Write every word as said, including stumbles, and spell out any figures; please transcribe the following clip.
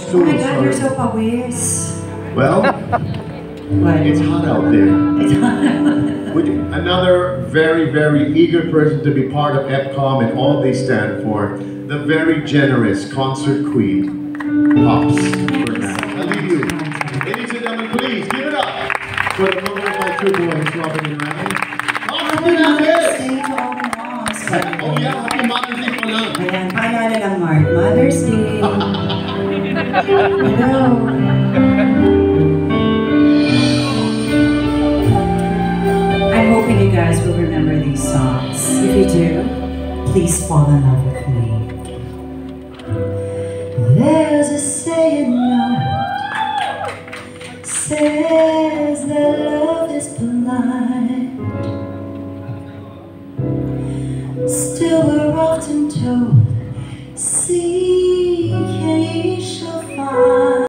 so Oh my God, sorry. you're so pawis. Well, What? it's hot out there. It's hot. Would you- Another very, very eager person to be part of EPCOM and all they stand for, the very generous concert queen, Pops Fernandez. I leave you. Ladies and gentlemen, please give it up for the mother of my two boys, Robin and Ryan. Pops Fernandez! Day to all the moms. Oh yeah, happy Mother's Day pa lang. Ayan, paalala lang, Mark. Mother's Day. Hello. I'm hoping you guys will remember these songs. If you do, please fall in love with me. There